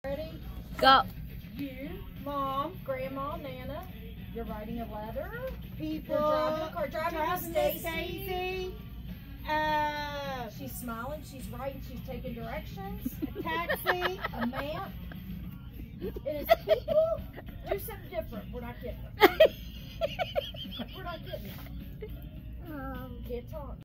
Ready? Go. You, Mom, Grandma, Nana. You're writing a letter. People. You're driving a car. Driving with Stacy. Stacy. She's smiling. She's writing. She's taking directions. A taxi. A map. It is people. Do something different. We're not getting it. We're not getting it. Can't talk.